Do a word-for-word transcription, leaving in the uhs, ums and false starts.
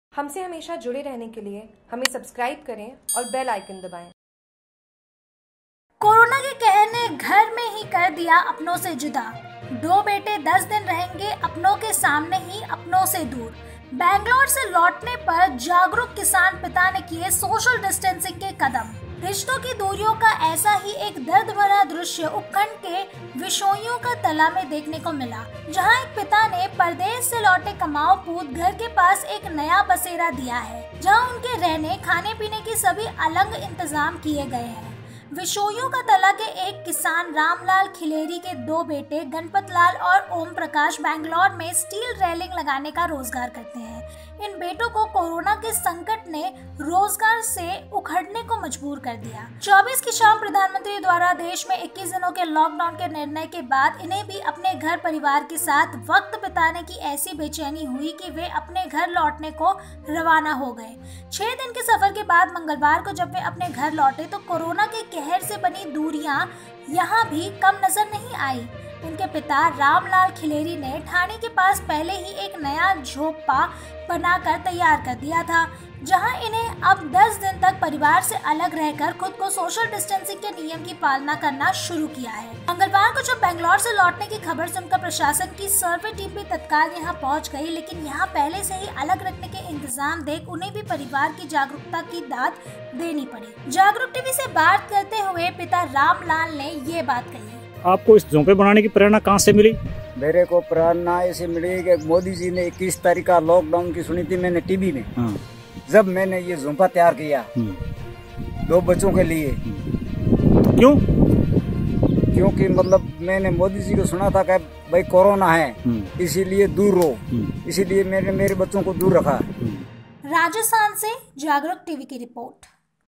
हमसे हमेशा जुड़े रहने के लिए हमें सब्सक्राइब करें और बेल आइकन दबाएं। कोरोना के कहर ने घर में ही कर दिया अपनों से जुदा। दो बेटे दस दिन रहेंगे अपनों के सामने ही अपनों से दूर। बैंगलोर से लौटने पर जागरूक किसान पिता ने किए सोशल डिस्टेंसिंग के कदम। रिश्तों की दूरियों का ऐसा ही एक दर्द भरा दृश्य उपखंड के विशोइयों का तला में देखने को मिला, जहां एक पिता ने परदेश से लौटे कमाऊ पूत घर के पास एक नया बसेरा दिया है, जहां उनके रहने खाने पीने की सभी अलग इंतजाम किए गए हैं। विशोइयों का तला के एक किसान रामलाल खिलेरी के दो बेटे गणपत लाल और ओम प्रकाश बैंगलोर में स्टील रेलिंग लगाने का रोजगार करते हैं। इन बेटों को कोरोना के संकट ने रोजगार से उखड़ने को मजबूर कर दिया। चौबीस की शाम प्रधानमंत्री द्वारा देश में इक्कीस दिनों के लॉकडाउन के निर्णय के बाद इन्हें भी अपने घर परिवार के साथ वक्त बिताने की ऐसी बेचैनी हुई कि वे अपने घर लौटने को रवाना हो गए। छह दिन के सफर के बाद मंगलवार को जब वे अपने घर लौटे तो कोरोना के कहर से बनी दूरियां यहाँ भी कम नजर नहीं आई। उनके पिता रामलाल खिलेरी ने ठाणे के पास पहले ही एक नया झोपड़ा बनाकर तैयार कर दिया था, जहां इन्हें अब दस दिन तक परिवार से अलग रहकर खुद को सोशल डिस्टेंसिंग के नियम की पालना करना शुरू किया है। मंगलवार को जब बेंगलोर से लौटने की खबर सुनकर प्रशासन की सर्वे टीम भी तत्काल यहां पहुंच गई, लेकिन यहां पहले से ही अलग रखने के इंतजाम देख उन्हें भी परिवार की जागरूकता की दाद देनी पड़ी। जागरूक टीवी से बात करते हुए पिता रामलाल ने ये बात कही। आपको इस झोंपड़े बनाने की प्रेरणा कहाँ से मिली? मेरे को प्रेरणा ऐसे मिली कि मोदी जी ने इक्कीस तारीख का लॉकडाउन की सुनी थी मैंने टीवी में। हाँ। जब मैंने ये झोंपड़ा तैयार किया दो बच्चों के लिए। क्यों? क्योंकि मतलब मैंने मोदी जी को सुना था कि भाई कोरोना है, इसीलिए दूर रहो, इसीलिए मैंने मेरे बच्चों को दूर रखा। राजस्थान से जागरूक टीवी की रिपोर्ट।